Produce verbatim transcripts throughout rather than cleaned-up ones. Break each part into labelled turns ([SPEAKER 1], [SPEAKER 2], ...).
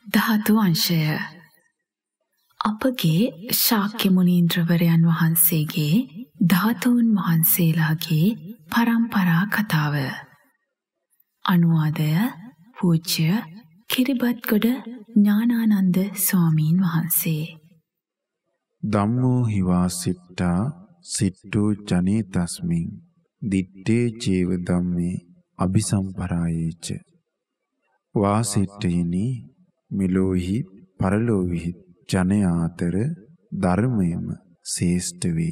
[SPEAKER 1] ධාතු අංශය අපගේ ශාක්‍ය මුනීන්ද්‍රවරයන් වහන්සේගේ ධාතුන් වහන්සේලාගේ පරම්පරා කතාව. අනුවාදය පූජ්‍ය කිරිබත්ගොඩ ඥානානන්ද ස්වාමීන් වහන්සේ.
[SPEAKER 2] ධම්මෝ හිවාසිට්ඨා සිට්ඨෝ ජනේ තස්මින් දිත්තේ චේව ධම්මේ අபிසම්පරායේච වාසිට්ඨේනි මෙලොවහි පරලොවෙහි ජනයා අතර ධර්මයම ශ්‍රේෂ්ඨ වෙයි.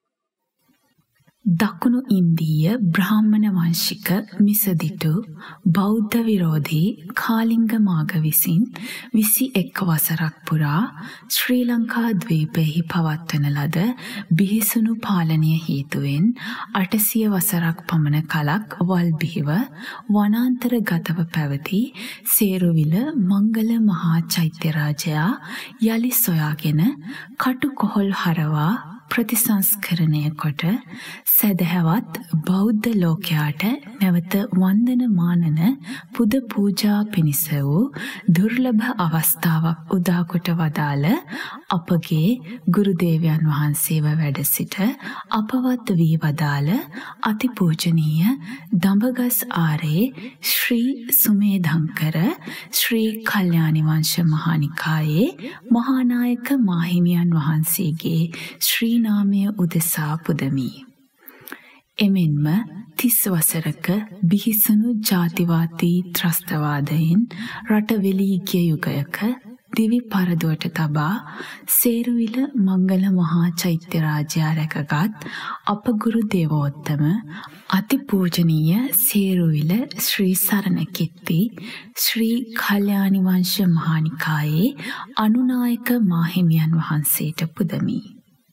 [SPEAKER 1] දකුණු ඉන්දීය බ්‍රාහ්මණ වංශික මිසදිටු බෞද්ධ විරෝධී කාලිංග මාග විසින් විසි එක් වසරක් පුරා ශ්‍රී ලංකා ද්වීපයෙහි පවත්වන ලද බිහිසුණු පාලනය හේතුවෙන් අටසිය වසරක් පමණ කලක් වල්බිහිව වනාන්තරගතව පැවති සේරුවිල මංගල මහා චෛත්‍යරාජයා යළි සොයාගෙන කටුකොහොල් හරවා ප්‍රතිසංස්කරණය කොට සැදැහැවත් බෞද්ධ ලෝකයාට නැවත වන්දනමානන පුද පූජා පිණිස වූ දුර්ලභ අවස්ථාවක් උදාකොට වදාළ අපගේ ගුරුදේවයන් වහන්සේව වැඩ සිට අපවත් වී වදාළ අතිපූජනීය දඹගස් ආරේ ශ්‍රී සුමේධංකර ශ්‍රී කල්යාණි වංශ මහානිකායේ මහානායක මාහිමියන් වහන්සේගේ ශ්‍රී නාමය උදෙසා පුදමි. එමෙන්ම තිස් වසරක බිහිසුණු ජාතිවාදී ත්‍රස්තවාදයෙන් රට වෙලී ගිය යුගයක දිවි පරදුවට තබා සේරුවිල මංගල මහා චෛත්‍යරාජයා රැකගත් අප ගුරු දේවෝත්තම අතිපූජනීය සේරුවිල ශ්‍රී සරණකිත්ති ශ්‍රී කල්යාණි වංශ මහානිකායේ අනුනායක මාහිමියන් වහන්සේට පුදමි.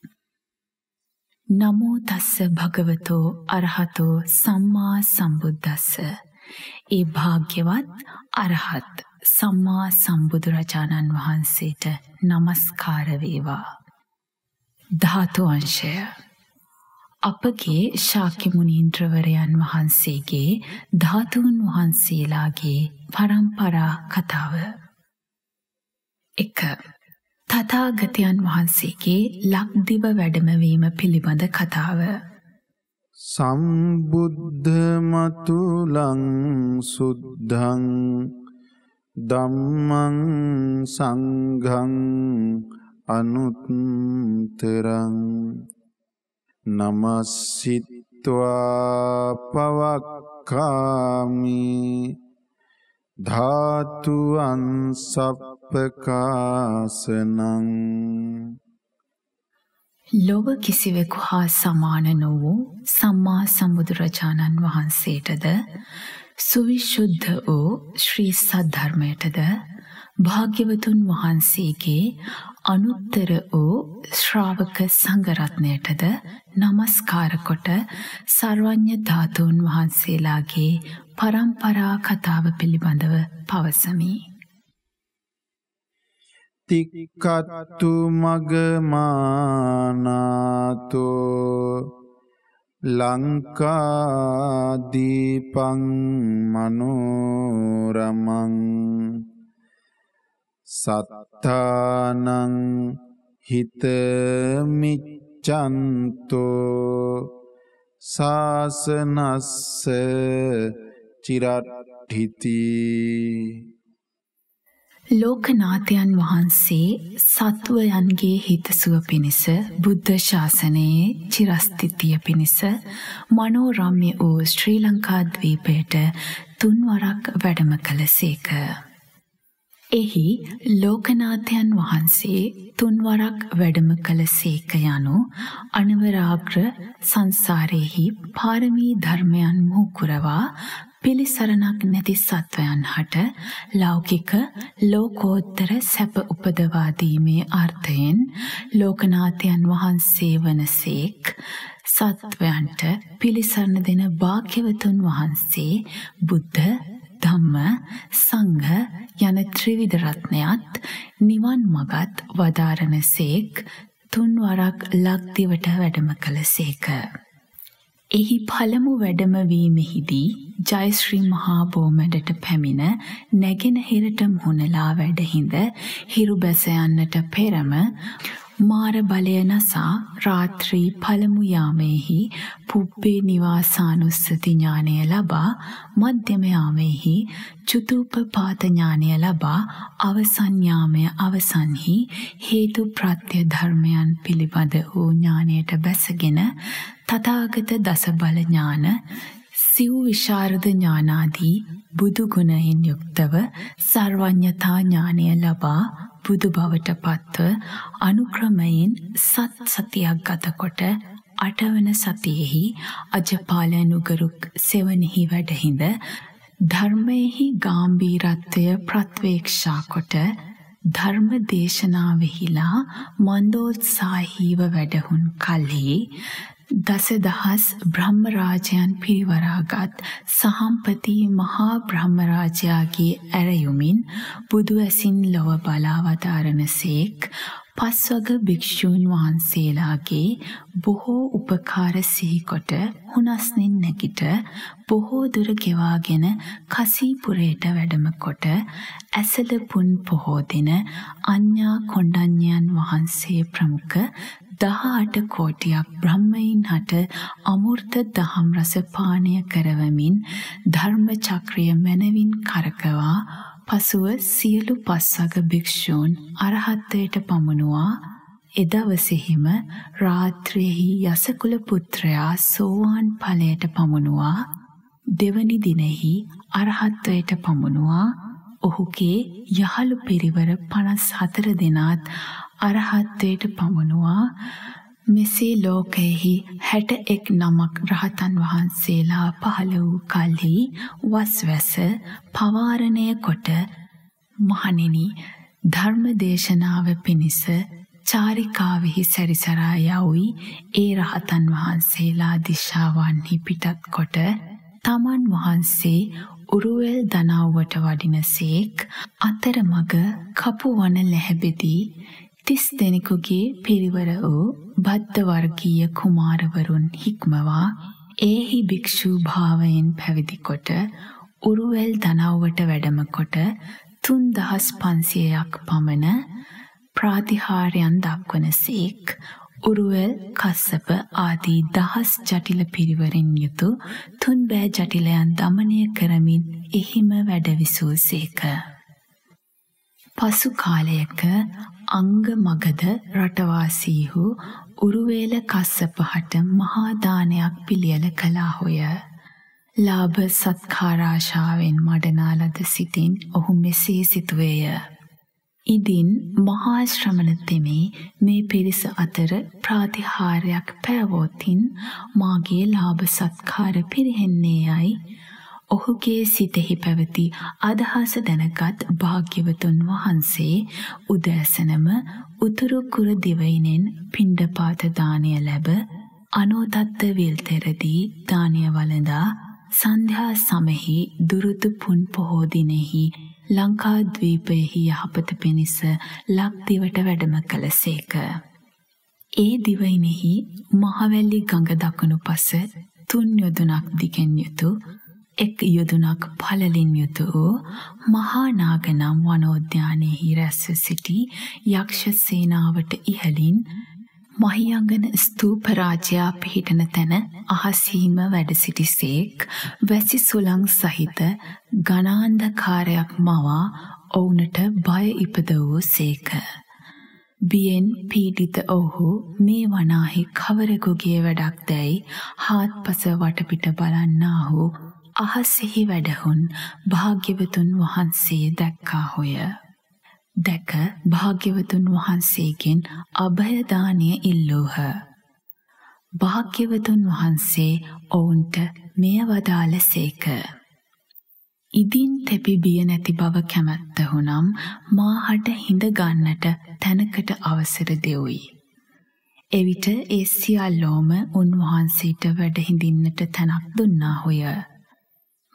[SPEAKER 1] නමෝ තස්ස භගවතෝ අරහතෝ සම්මා සම්බුද්දස්ස. ඒ භාග්‍යවත් අරහත් සම්මා සම්බුදුරජාණන් වහන්සේට නමස්කාර වේවා. ධාතු අංශය අපගේ ශාක්‍ය මුනීන්ද්‍රවරයන් වහන්සේගේ ධාතුන් වහන්සේලාගේ පරම්පරා කතාව. එක. තථාගතයන් වහන්සේගේ ලක්දිව වැඩමවීම පිළිබඳ කතාව.
[SPEAKER 2] සම්බුද්ධ මතුලං සුද්ධං ධම්මං සංඝං අනුත්තරං නමස්සිත්වා පවක්ඛාමි ධාතු අංසප්පකාසනං.
[SPEAKER 1] ලොව කිසිවෙකු හා සමාන නො වූ සම්මා සම්බුදුරජාණන් වහන්සේටද සුවිශුද්ධ වූ ශ්‍රී සද්ධර්මයටද භාග්‍යවතුන් වහන්සේගේ අනුත්තර වූ ශ්‍රාවක සංඝරත්නයටද නමස්කාර කොට සර්වඥ ධාතුන් වහන්සේලාගේ පරම්පරා කතාව පිළිබඳව පවසමි.
[SPEAKER 2] තික්කත්තු මගමානාතෝ ලංකාදීපං මනෝරමං සත්තානං හිතමිච්ඡන්තෝ සාසනස්ස චිරට්ඨිති.
[SPEAKER 1] ලෝකනාථයන් වහන්සේ සත්වයන්ගේ හිතසුව පිණිස බුද්ධ ශාසනයේ චිරස්ථිතිය පිණිස මනෝරම්‍ය වූ ශ්‍රී ලංකා ද්වීපයට තුන්වරක් වැඩම කළසේක. එහි ලෝකනාථයන් වහන්සේ තුන්වරක් වැඩම කළසේක යනු අනවරාග්‍ර සංසාරයෙහි පාරමී ධර්මයන් මුහුකුරවා පිළිසරණක් නැති සත්වයන් හට ලෞකික ලෝකෝත්තර සැප උපදවා දීමේ අර්ථයෙන් ලෝකනාථයන් වහන්සේ වනසේක් සත්වයන්ට පිළිසරණ දෙන භාග්‍යවතුන් වහන්සේ බුද්ධ ධම්ම සංඝ යන ත්‍රිවිධ රත්නයත් නිවන් මගත් වදාරණසේක් තුන්වරක් ලක්දිවට වැඩම කළසේක. එහි පළමු වැඩමවීමෙහිදී ජයශ්‍රී මහා බෝමැඩට පැමිණ නැගෙනහිරට මුහුණලා වැඩහිඳ හිරු බැස යන්නට පෙරම මාර බලය නසා රාත්‍රී පළමු යාමෙහි පුබ්බේ නිවාසානුස්සති ඥානය ලබා මධ්‍යම යාමෙහි චුතූපපාත ඥානය ලබා අවසන් යාමය අවසන්හි හේතු ප්‍රත්‍ය ධර්මයන් පිළිබඳ වූ ඥානයට බැසගෙන තථාගත දස බල ඥාන සිව් විශාරද ඥානාදී බුදු ගුණයෙන් යුක්තව සර්වඥතා ඥානය ලබා බුදු බවට පත්ව අනුක්‍රමයෙන් සත් සතියක් ගතකොට අටවන සතියෙහි අජපාල නුගරුක් සෙවණෙහි වැඩහිඳ ධර්මයෙහි ගාම්භීරත්වය ප්‍රත්වේක්ෂා කොට ධර්ම දේශනාවෙහිලා මන්දෝත්සාහීව වැඩහුන් කල්හි දසදහස් බ්‍රහ්මරාජයන් පිරිවරාගත් සහම්පති මහා බ්‍රහ්මරාජයාගේ ඇරයුමින් බුදු ඇසින් ලොව බලා වදාරනසේක් පස්වග භික්ෂූන් වහන්සේලාගේ බොහෝ උපකාර සිහිකොට හුනස්නෙන් නැගිට බොහෝ දුර ගෙවාගෙන කසීපුරයට වැඩම කොට ඇසළ පුන් පොහෝ දින අඤ්ඤා කොණ්ඩඤ්ඤයන් වහන්සේ ප්‍රමුඛ දහ අට කෝටියක් බ්‍රහ්මයින් හට අමෘත දහම් රස පානය කරවමින් ධර්ම චක්‍රය මැනවින් කරකවා පසුව සියලු පස්වග භික්ෂූන් අරහත්වයට පමුණුවා එදවසෙහිම රාත්‍රියෙහි යසකුල පුත්‍රයා සෝවාන් ඵලයට පමුණුවා දෙවනි දිනෙහි අරහත්වයට පමුණුවා ඔහුගේ යහළු පිරිවර පනස් හතර දෙනාත් අරහත්වයට පමුණුවා මෙසේ ලෝකයෙහි හැට එක් නමක් රහතන් වහන්සේලා පහළ වූ කල්හි වස්වැස පවාරණය කොට මහණෙනි ධර්ම දේශනාව පිණිස චාරිකාවෙහි සැරිසරා යවුයි ඒ රහතන් වහන්සේලා දිශාවන්හි පිටත් කොට තමන් වහන්සේ උරුවෙල් දනාව්වට වඩිනසේක් අතරමඟ කපු වන ලැහැබෙදී තිස් දෙනෙකුගේ පිරිවර වූ බද්ධ වර්ගීය කුමාරවරුන් හික්මවා ඒහි භික්ෂූ භාවයෙන් පැවිදි කොට උරුවෙල් දනව්වට වැඩම කොට තුන් දහස් පන්සියයක් පමණ ප්‍රාතිහාර්යයන් දක්වනසේක් උරුවෙල් කස්සප ආදී දහස් ජටිල පිරිවරින් යුතු තුන් බෑ ජටිලයන් දමනය කරමින් එහිම වැඩවිසූ සේක. පසු කාලයක අංග මගධ රටවාසීහු උරුවේල කස්සප හට මහා දානයක් පිළියෙල කළාහුය. ලාභ සත්කාර ආශාවෙන් මඩනා ලද සිතින් ඔහු මෙසේ සිතුවේය. ඉදින් මහා ශ්‍රමණ තෙමේ මේ පිරිස අතර ප්‍රාතිහාර්යයක් පෑවොතින් මාගේ ලාභ සත්කාර පිරිහෙන්නේ යයි ඔහුගේ සිතෙහි පැවති අදහස දැනගත් භාග්‍යවතුන් වහන්සේ උදෑසනම උතුරු කුර දිවයිනෙන් පිණ්ඩපාත දානය ලැබ අනෝදත්ත විල්තෙරදී දානය වළඳා සන්ධ්‍යා සමෙහි දුරුතු පුන් පොහෝ දිනෙහි ලංකාද්වීපයෙහි යහපත පිණිස ලක්දිවට වැඩම කළසේක. ඒ දිවයිනෙහි මහවැලි ගඟ දකුණු පස තුන් යොදුනක් දිගෙන් යුතු එක් යොදුනක් පළලින් යුතු වූ මහා නාග නම් වනෝද්‍යානයෙහි රැස්ව සිටි යක්ෂ සේනාවට ඉහළින් මහියංගන ස්තූප රාජයා පිහිටන තැන අහසීම වැඩ සිටිසේක් වැසි සුළං සහිත ඝනාන්ධකාරයක් මවා ඔවුනට බය ඉපද වූ සේක. බියෙන් පීඩිත ඔහු මේ වනාහි කවරෙකුගේ වැඩක් දැයි හාත්පස වටපිට බලන්නාහු අහසෙහි වැඩහුන් භාග්‍යවතුන් වහන්සේ දැක්කාහුය. දැක භාග්‍යවතුන් වහන්සේගෙන් අභයදානය ඉල්ලූහ. භාග්‍යවතුන් වහන්සේ ඔවුන්ට මෙය වදාළසේක. ඉදින් තෙපි බිය නැති බව කැමැත්ත හුනම් මාහට හිඳ ගන්නට තැනකට අවසර දෙවුයි. එවිට ඒ සියල්ලෝම උන්වහන්සේට වැඩ හිඳින්නට තැනක් දුන්නාහුය.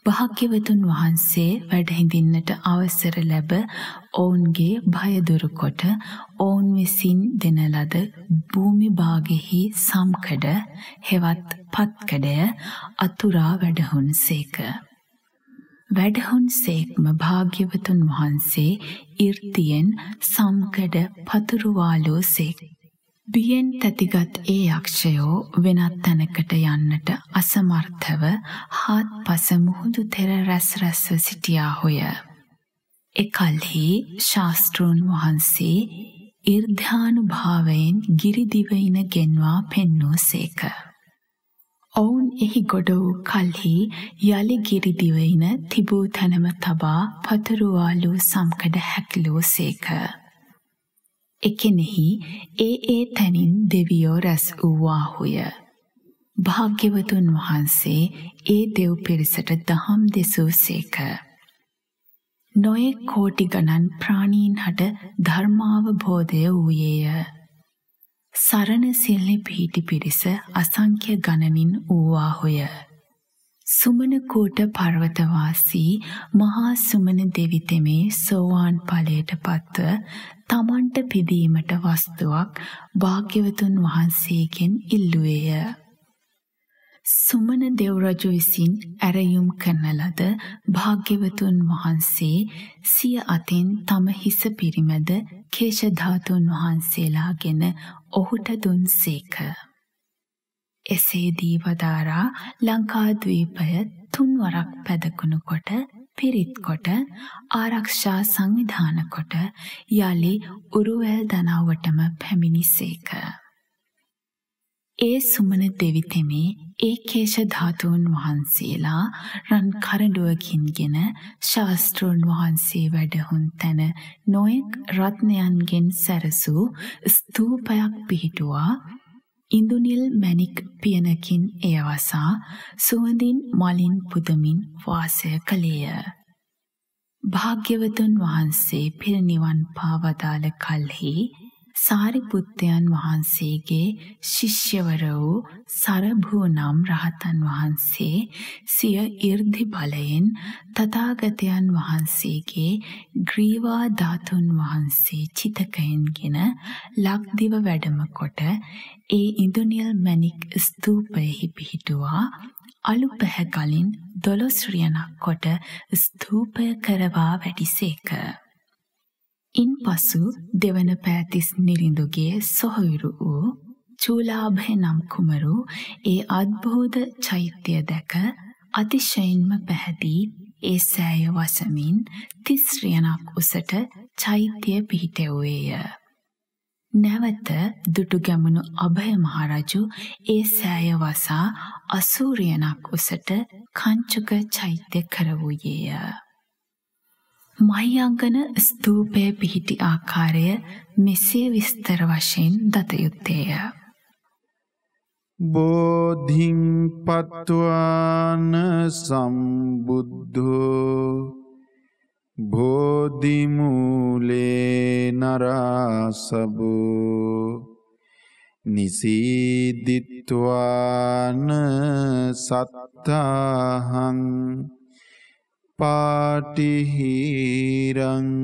[SPEAKER 1] භාග්‍යවතුන් වහන්සේ වැඩහිඳින්නට අවසර ලැබ ඔවුන්ගේ භය දුරු කොට ඔවුන් විසින් දෙන ලද භූමි භාගෙහි සම්කඩ හෙවත් පත්කඩය අතුරා වැඩහුන්සේක. වැඩහුන්සේක්ම භාග්‍යවතුන් වහන්සේ 이르දියෙන් සම්කඩ පතුරුවාලෝසේක. බියෙන් තැතිගත් ඒ යක්ෂයෝ වෙනත් තැනකට යන්නට අසමර්ථව හාත්පස මුහුදු තෙර රැස් රැස්ව සිටියාහොය. එකල්හි ශාස්තෘන් වහන්සේ ඊර්ධානුභාවයෙන් ගිරිදිවයින ගෙන්වා පෙන්වූසේක. ඔවුන් එහි ගොඩ වූ කල්හි යළි ගිරිදිවයින තිබූ තැනම තබා පතුරුවාලූ සම්කඩ හැකිලූසේක. එකෙනෙහි ඒ ඒ තැනින් දෙවියෝ රැස් වූවාහුය. භාග්‍යවතුන් වහන්සේ ඒ දෙව් පිරිසට දහම් දෙසූසේක. නොයෙක් කෝටි ගණන් ප්‍රාණීන් හට ධර්මාවබෝධය වූයේය. සරණ සිල්හි පිහිටි පිරිස අසංඛ්‍ය ගණනින් වූවාහුය. සුමනකූට පර්වතවාසී මහා සුමන දෙවිතෙමේ සෝවාන් ඵලයට පත්ව තමන්ට පිදීමට වස්තුවක් භාග්‍යවතුන් වහන්සේගෙන් ඉල්ලුවේය. සුමන දෙව්රජු විසින් ඇරයුම් කරන ලද භාග්‍යවතුන් වහන්සේ සිය අතින් තම හිස පිරිමැද කේශධාතුන් වහන්සේලාගෙන ඔහුට දුන්සේක. එසේ දී වදාරා ලංකාද්වීපය තුන්වරක් පැදකුණු කොට පිරිත් කොට ආරක්ෂා සංවිධාන කොට යලි උරුවැල් දනව්වටම පැමිණිසේක. ඒ සුමන දෙවිතෙමේ ඒ කේශධාතුන් වහන්සේලා රන් කරඬුවකින්ගෙන ශාස්තෘන් වහන්සේ වැඩහුන් තැන නොයෙක් රත්නයන්ගෙන් සැරසූ ස්තූපයක් පිහිටුවා ඉඳුනිල් මැණික් පියනකින් එය වසා සුවඳින් මලින් පුදමින් වාසය කළේය. භාග්‍යවතුන් වහන්සේ පිරිනිවන් පා වදාළ කල්හි සාරිපුත්තයන් වහන්සේගේ ශිෂ්‍යවර වූ සරභූ නම් රහතන් වහන්සේ සිය 이르දි බලයෙන් තථාගතයන් වහන්සේගේ ග්‍රීවා ධාතුන් වහන්සේ චිතකයෙන්ගෙන ලක්දිව වැඩම කොට ඒ ඉඳුනිල් මැණික් ස්තූපයෙහි පිහිටුවා අලු පැහැ ගලින් දොළොස් රියනක් කොට ස්තූපය කරවා වැඩිසේක. ඉන්පසු දෙවන පෑතිස් නිරිඳුගේ සොහොයුරු වූ චූලාභය නම් කුමරු ඒ අද්භූත චෛත්‍ය දැක අතිශයින්ම පැහැදී ඒ සෑය වසමින් තිස් රියනක් උසට චෛත්‍ය පිහිටෙව්වේය. නැවත දුටුගැමුණු අභය මහරජු ඒ සෑය වසා අසූ රියනක් උසට කංචුක චෛත්‍ය කරවූයේය. මහියංගන ස්තූපය පිහිටි ආකාරය මෙසේ විස්තර වශයෙන් දත යුත්තේය.
[SPEAKER 2] බෝධින් පත්වාන සම්බුද්ධෝ බෝධිමූලේ නරාසබෝ නිසීදිත්වාන සත්තාහං පාටිහිරං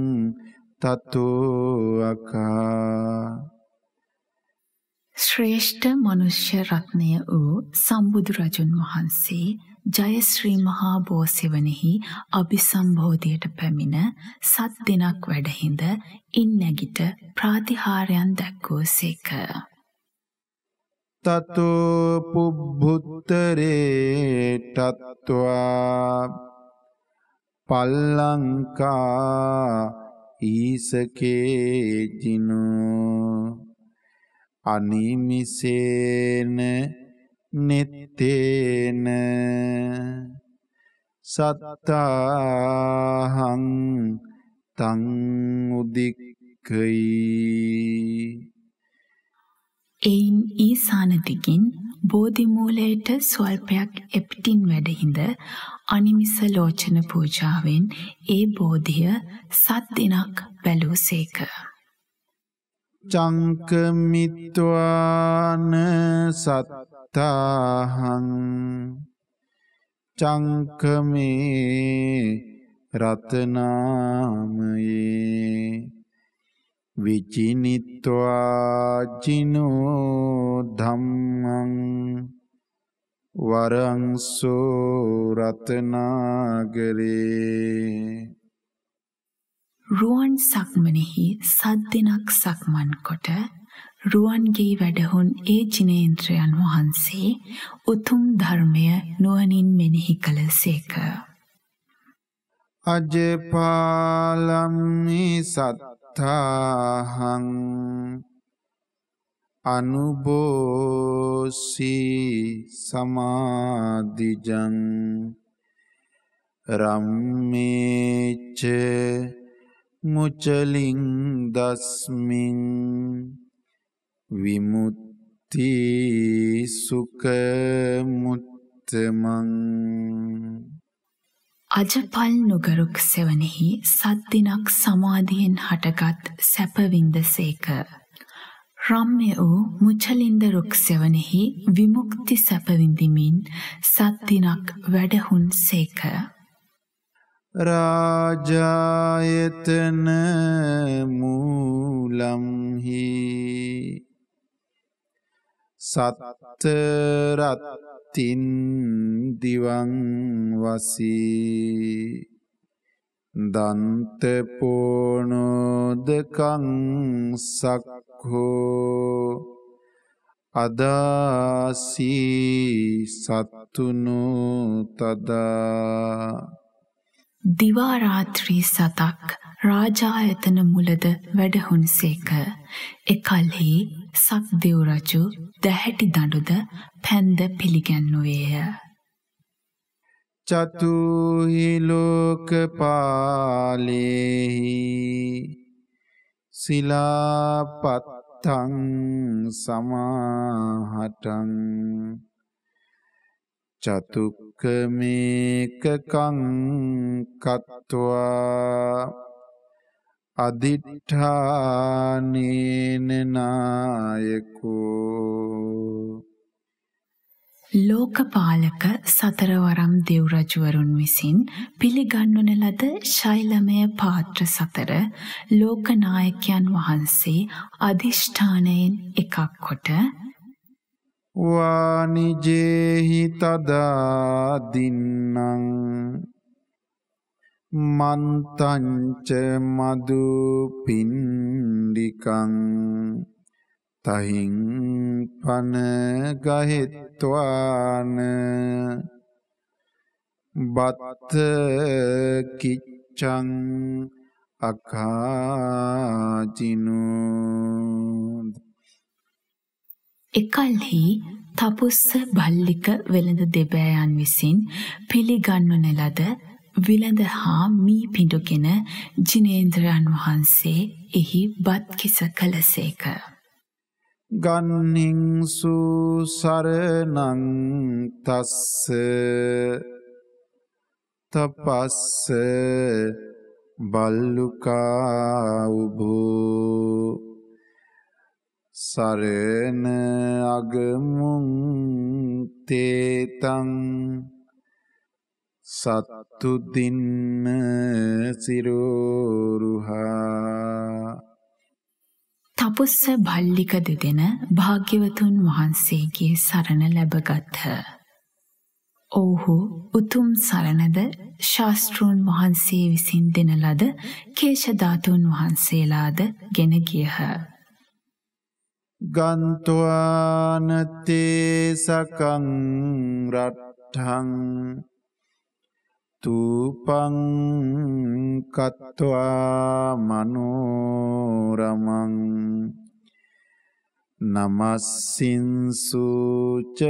[SPEAKER 2] තතෝ අකා.
[SPEAKER 1] ශ්‍රේෂ්ඨ මනුෂ්‍ය රත්නය වූ සම්බුදුරජුන් වහන්සේ ජයශ්‍රී මහා බෝසෙවණෙහි අභිසම්බෝධියට පැමිණ සත් දිනක් වැඩහිඳ ඉන් නැගිට ප්‍රාතිහාර්යයන් දැක්වූසේක.
[SPEAKER 2] තතෝ පුබ්බුත්තරේ තත්වා පල්ලංකා ඊසකේ ජිනෝ අනිමිසේන නෙත්තේන සත්තාහං තං උදික්ඛයි.
[SPEAKER 1] එයින් ඊසාන දිගින් බෝධිමූලයට ස්වල්පයක් එපිටින් වැඩහිඳ අනිමිස ලෝචන පූජාවෙන් ඒ බෝධිය සත් දිනක් බැලූසේක.
[SPEAKER 2] චංකමිත්වාන සත්තාහං චංකමේ රතනාමයේ විචිනිත්වා ජිනෝ ධම්මං වරංසෝ රතනාගරේ.
[SPEAKER 1] රුවන් සක්මනෙහි සද්දිනක් සක්මන් කොට රුවන්ගේ වැඩහුන් ඒ ජිනේන්ද්‍රයන් වහන්සේ උතුම් ධර්මය නුවණින් මෙනෙහි කළ සේක.
[SPEAKER 2] අජපාලම්මි සත්තාහං අනුබෝසි සමාධිජං රම්මේච මුචලින් දස්මින් විමුක්ති සුඛ මුත්තමං.
[SPEAKER 1] අජපල් නුගරුක් සෙවණෙහි සද්දිනක් සමාධියෙන් හටගත් සැපවින්ද සේක. රම්‍ය වූ මුචලින්ද රුක් සෙවණෙහි විමුක්ති සැපවිඳිමින් සද්දිනක් වැඩහුන් සේක.
[SPEAKER 2] රාජායතන මූලම්හි සත්තරත්තින් දිවං වසී දන්තපෝනෝදකං සක්හෝ අදාසී සත්තුනු තදා.
[SPEAKER 1] දිවාරාත්‍රී සතක් රාජායතන මුලද වැඩහුන් සේක. එකල්හි සක්දෙව් රජු දැහැටි දඬුද පැන්ද පිළිගැන්නුවේය.
[SPEAKER 2] චතුහි ලෝකපාලේහි සිලාපත්තං සමාහටං චතුක්කමේකකං කତ୍වා අදිඨානේන නායකෝ.
[SPEAKER 1] ලෝකපාලක සතරවරම් දෙව් රජුවරුන් විසින් පිළිගන්වන ලද ශෛලමය පාත්‍ර සතර ලෝකනායකයන් වහන්සේ අධිෂ්ඨානයෙන් එකක් කොට
[SPEAKER 2] වානිජේහි තදා දින්නං මන්තංච මදු පින්ඩිකං තහින් පන ගහෙත්වාන බත්ත කිච්චං අකාජිනු.
[SPEAKER 1] එකල්හි තපුස්ස භල්ලික වෙළඳ දෙබෑයන් විසින් පිළිගන්වන ලද විලඳ හා මී පිඬුගෙන ජිනේන්ද්‍රයන් වහන්සේ එහි බත් කිස කළසේක.
[SPEAKER 2] ගන්හිංසු සරණං තස්ස තපස්ස බල්ලුකා උභෝ සරණ අගමුං තේතං සත්තු දින්න සිරෝරුහා.
[SPEAKER 1] තපුස්ස භල්ලික දෙදෙන භාග්‍යවතුන් වහන්සේගේ සරණ ලැබගත්හ. ඔවුහු උතුම් සරණද ශාස්තෘන් වහන්සේ විසින් දෙන ලද කේශධාතුන් වහන්සේලාද ගෙන ගියහ.
[SPEAKER 2] ගන්්වානතේ සකං රට්ඨං තූපං කତ୍වා මනෝරමං නමස්සින්සු ච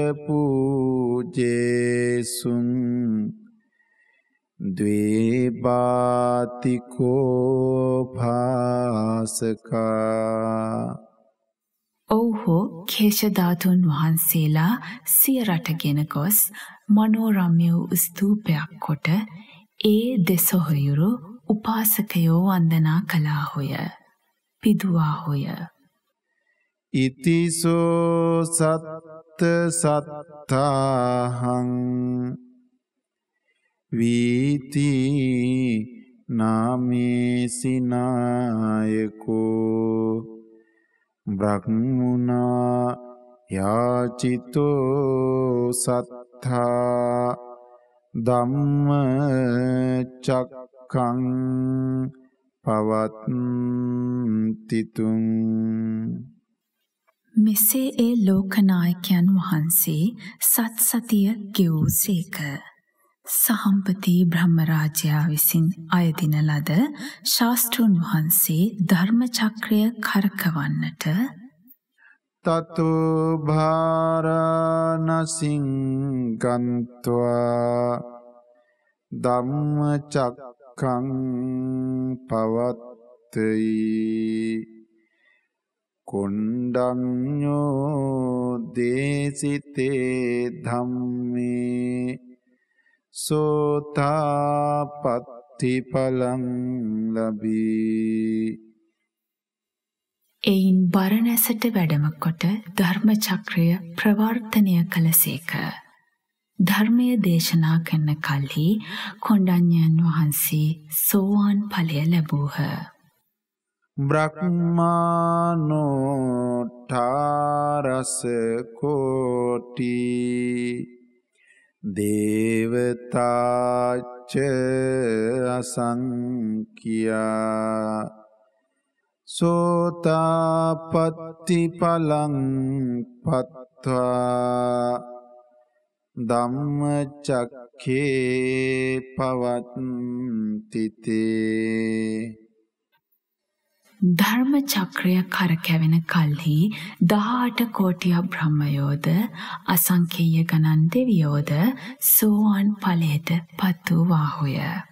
[SPEAKER 2] පූජේසුං ද්වේබාතිකෝ භාසකා.
[SPEAKER 1] ඔවුහු කේශධාතුන් වහන්සේලා සිය රටගෙන ගොස් මනෝරම්‍ය වූ ස්තූපයක් කොට ඒ දෙසොහොයුරු උපාසකයෝ වන්දනා කළාහොය, පිදුවාහොය.
[SPEAKER 2] ඉතිසෝ සත්ත සත්තාහං වීති නාමේසිනායකෝ බ්‍රහ්මුණා යාචිතෝ සත්තා ධම්ම චක්ඛං පවත්තිතුං.
[SPEAKER 1] මෙසේ ඒ ලෝකනායකයන් වහන්සේ සත් සතිය ගෙවූසේක. සහම්පති බ්‍රහ්මරාජයා විසින් අයදින ලද ශාස්ත්‍රූන් වහන්සේ ධර්ම චක්‍රය කරකවන්නට
[SPEAKER 2] තතෝ භාරාණසිං ගන්්වා ධම්මචක්ඛං පවත්තයි කොණ්ඩඤ්ඤෝ දේසිතේ ධම්මේ සෝතාපට්ටි ඵලං ලබී.
[SPEAKER 1] එයින් බරණැසට වැඩම කොට ධර්ම චක්‍රය ප්‍රවර්තනය කළසේක. ධර්මය දේශනා කරන කල්හි කොණ්ඩඤ්ඤයන් වහන්සේ සෝවාන් ඵලය ලැබූහ.
[SPEAKER 2] බ්‍රහ්මානෝ ඨාරස කෝටි දේවතාච අසංඛ්‍යා සෝතාපට්ටි ඵලං පත්වා ධම්මචක්ඛේ පවත්තිතේ.
[SPEAKER 1] ධර්ම චක්‍රය කරකැවෙන කල්හි දහඅට කෝටියක් බ්‍රහ්මයෝද අසංඛේය ගණන් දෙවියෝද සෝවාන් ඵලයට පත් වූවාහුය.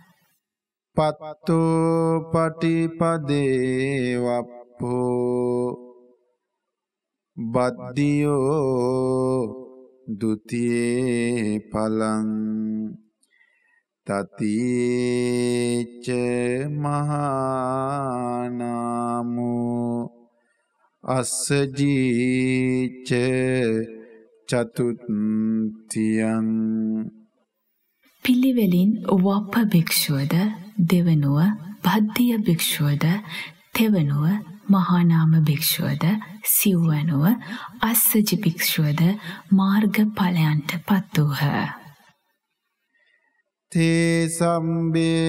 [SPEAKER 2] පත්තෝ පටිපදේ වප්පෝ බද්දියෝ ဒ ුතියේ ඵලං තතිච මහානාමෝ අස්සජීච චතුත්ථියං.
[SPEAKER 1] පිළිවෙලින් වප්ප භික්ෂුවද දෙවනුව බද්ධිය භික්ෂුවද තෙවනුව මහානාම භික්ෂුවද සිව්වනුව අස්සජි භික්ෂුවද මාර්ග ඵලයන්ට පත් වූහ.
[SPEAKER 2] තේ සම්බේ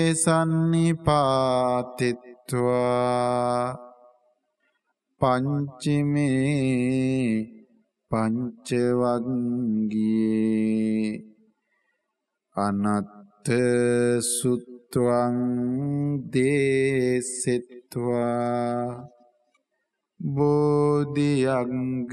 [SPEAKER 2] සන්නිපාතිත්වා පංචමේ පංචවග්ගියේ අනත්ත සුත්වං දේසෙත්වා බෝධිඅංග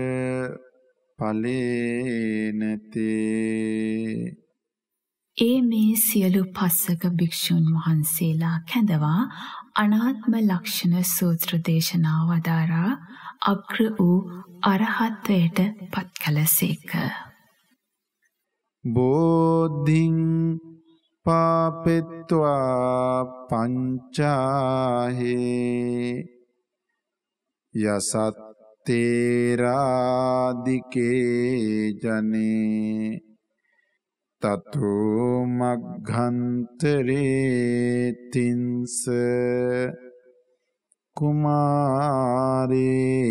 [SPEAKER 2] ඵලේනතේ.
[SPEAKER 1] ඒ මේ සියලු පස්සක භික්ෂුන් වහන්සේලා කැඳවා අනාත්ම ලක්ෂණ සූත්‍ර දේශනා වදාරා අග්‍ර වූ අරහත්වයට පත් කළසේක.
[SPEAKER 2] බෝධින් පාපෙත්වා පංචාහේ යසත්තේරාදිකේ ජනේ තතෝ මග්ගන්තරේ තින්ස කුමාරේ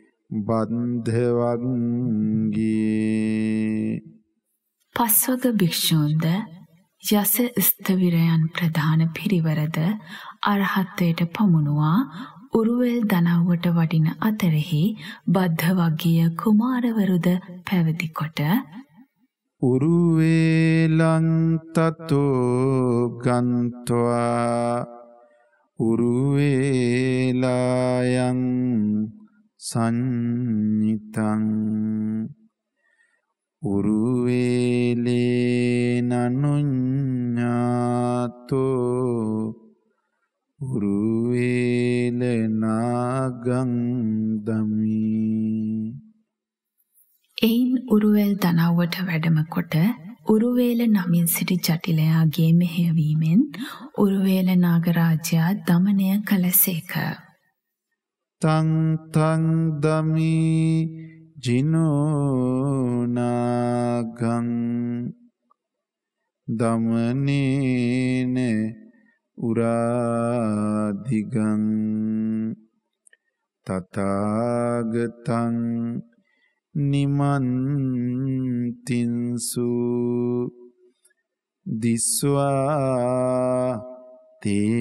[SPEAKER 2] බන්ධවග්ගී.
[SPEAKER 1] පස්වග භික්ෂූන්ද යස ස්ථවිරයන් ප්‍රධාන පිරිවරද අරහත්වයට පමුණුවා උරුවෙල් දනව්වට වඩින අතරෙහි බද්ධවග්ගීය කුමාරවරුද පැවිදි කොට
[SPEAKER 2] උරුවේලං තතෝ ගන්්වා උරුවේලායන් සංඤිතං උරුවේලේනනුඤ්ඤාතෝ උරුවේලනාගං දමී.
[SPEAKER 1] එයින් උරුවෙල් දනව්වට වැඩම කොට උරුවේල නමින් සිටි ජටිලයාගේ මෙහෙයවීමෙන් උරුවේල නාගරාජයා දමනය කළසේක.
[SPEAKER 2] තං තං දමී ජිනෝ නාගං දමනේන උරාධිගං තථාගතං නිමන්තින්සු දිස්වා තේ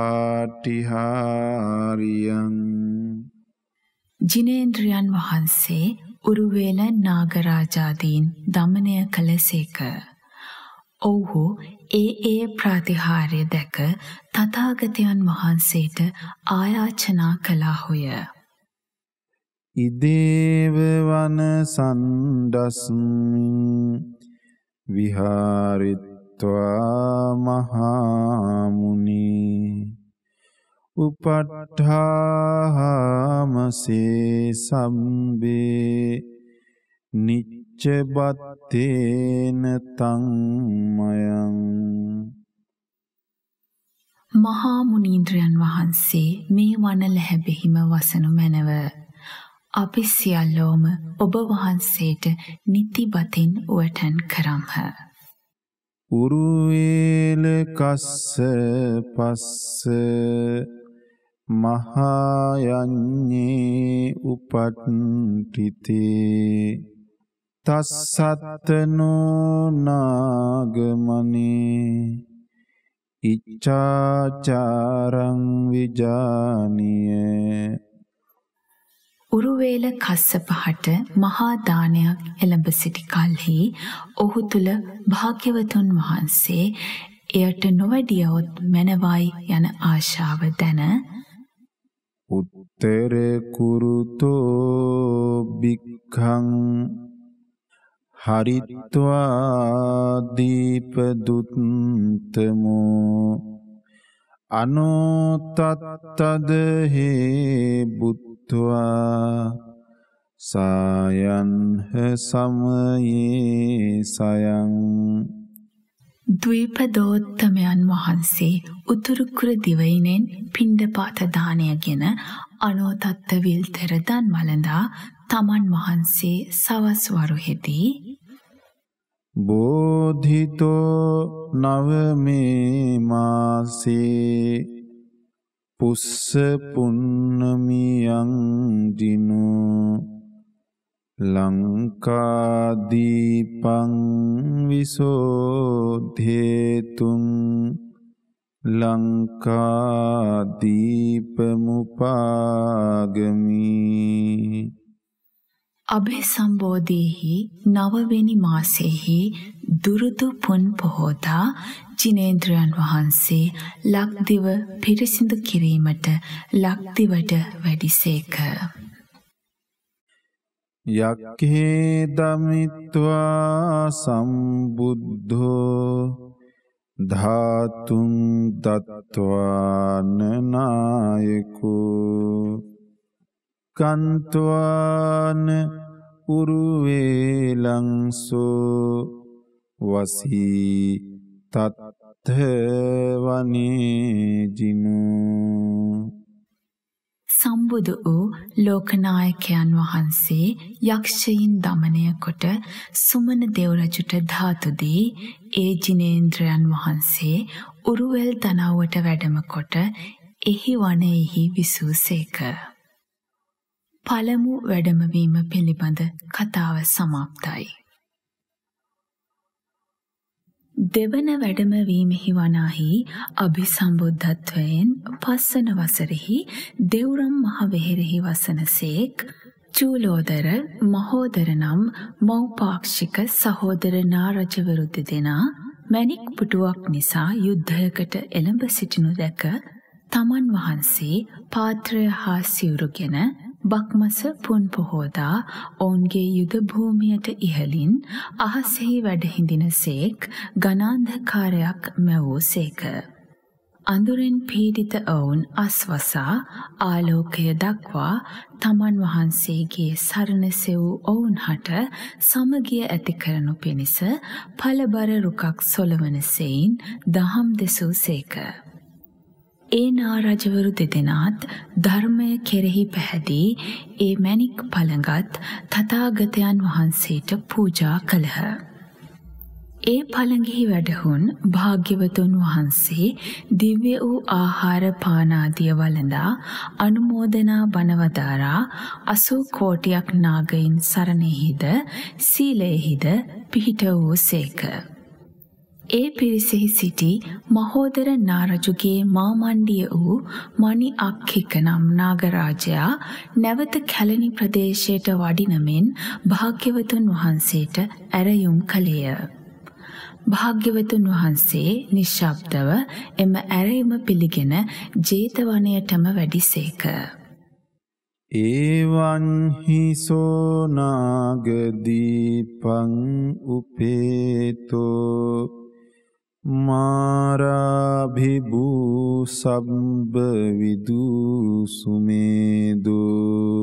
[SPEAKER 2] පාටිහාරියං.
[SPEAKER 1] ජිනේන්ද්‍රයන් වහන්සේ උරුවේල නාගරාජාදීන් දමනය කළසේක. ඔව්හු ඒ ඒ ප්‍රතිහාර්ය දැක තථාගතයන් වහන්සේට ආයාචනා කළාහුය.
[SPEAKER 2] ඉදේව වන සණ්ඩස්මින් විහාරිත්වා මහාමුනි උපට්ඨාමසේ සම්බේ නිච්චබත්තේන තංමයං.
[SPEAKER 1] මහා මුනීන්ද්‍රයන් වහන්සේ මේ වන ලැබෙහිම වසනු මැනව. අපි සියල්ලෝම ඔබ වහන්සේට නිතිබතින් උවටන් කරම්හ.
[SPEAKER 2] උරුවේල කස්ස පස්ස මහායඤ්ඤේ උපට්ඨිතේ තස්සත්තනෝ නාගමනේ ඉච්ඡාචාරං විජානිය.
[SPEAKER 1] උරුවේල කස්සපහට මහා දානයක් එළඹ සිටි කල්හි ඔහු තුල භාග්‍යවතුන් වහන්සේ එයට නොවැඩියොත් මැනවයි යන ආශාව දැන
[SPEAKER 2] උත්තර කුරුතෝ බික්ඛං හරිත්වා දීපදුත්තමෝ අනෝතත්තද හේ බුත්වා සායන්හ සමයේ සයං.
[SPEAKER 1] ද්වීපදෝත්තමයන් වහන්සේ උතුරුකුර දිවයිනෙන් පිණ්ඩපාත දානයගෙන අනෝතත්ත විල්තර දන් වළඳා තමන් වහන්සේ සවස් වරුහෙදී
[SPEAKER 2] බෝධිතෝ නවමේ මාසේ පුස්ස පුන්නමියං දිනෝ ලංකාදීපං විසෝධේතුං ලංකාදීපමුපාගමී.
[SPEAKER 1] අභිසම්බෝධිහි නවවෙනි මාසෙහි දුරුදු පුන් පොහෝදා ජිනේන්ද්‍රයන් වහන්සේ ලක්දිව පිරිසිදු කිරීමට ලක්දිවට වැඩිසේක.
[SPEAKER 2] යක්ඛේ දමිත්වා සම්බුද්ධෝ ධාතුං දත්වාන නායකෝ කන්ත්වාන උරුවේලංසෝ වසී තත්ථ වනේජිනෝ.
[SPEAKER 1] සම්බුදු වූ ලෝකනායකයන් වහන්සේ යක්ෂයින් දමනය කොට සුමන දෙව්රජුට ධාතු දී ඒ ජිනේන්ද්‍රයන් වහන්සේ උරුවෙල් දනව්වට වැඩම කොට එහි වනයෙහි විසූසේක. පළමු වැඩමවීම පිළිබඳ කතාව සමාප්තයි. දෙවන වැඩමවීමෙහි වනාහි අභිසම්බුද්ධත්වයෙන් පස්වන වසරෙහි දෙව්රම් මහ වෙහෙරෙහි වසනසේක් චූලෝදර මහෝදර නම් මෞපාක්ෂික සහෝදර නාරජවරු දෙදෙනා මැණික් පුටුවක් නිසා යුද්ධයකට එළඹ සිටිනු දැක තමන් වහන්සේ පාත්‍රය හා සිවුරුගෙන බක්මස පුන් පොහෝදා ඔවුන්ගේ යුද භූමියට ඉහළින් අහසෙහි වැඩහිඳිනසේක් ගණාන්ධකාරයක් මැවූසේක. අඳුරෙන් පීඩිත ඔවුන් අස්වසා ආලෝකය දක්වා තමන් වහන්සේගේ සරණ සෙවූ ඔවුන් හට සමගිය ඇති කරනු පිණිස ඵලබර රුකක් සොලවන සෙයින් දහම් දෙසූසේක. ඒ නාරජවරු දෙදෙනාත් ධර්මය කෙරෙහි පැහැදී ඒ මැණික් පළඟත් තථාගතයන් වහන්සේට පූජා කළහ. ඒ පළඟෙහි වැඩහුන් භාග්‍යවතුන් වහන්සේ දිව්‍ය වූ ආහාර පානාදිය වළඳා අනුමෝදනා බණවදාරා අසූ කෝටියක් නාගයින් සරණෙහිද සීලයෙහිද පිහිට වූ සේක. ඒ පිරිසෙහි සිටි මහෝදර නාරජුගේ මාමණ්ඩිය වූ මණි අක්ඛික නම් නාගරාජයා නැවත කැලණි ප්‍රදේශයට වඩිනමෙන් භාග්‍යවතුන් වහන්සේට ඇරයුම් කළේය. භාග්‍යවතුන් වහන්සේ නිශ්ශබ්දව එම ඇරයුම පිළිගෙන ජේතවනයටම වැඩිසේක.
[SPEAKER 2] එවං හිසෝ නාගදීපං උපේතෝ මාරාභිභූ සබ්බ විදුසුමේදෝ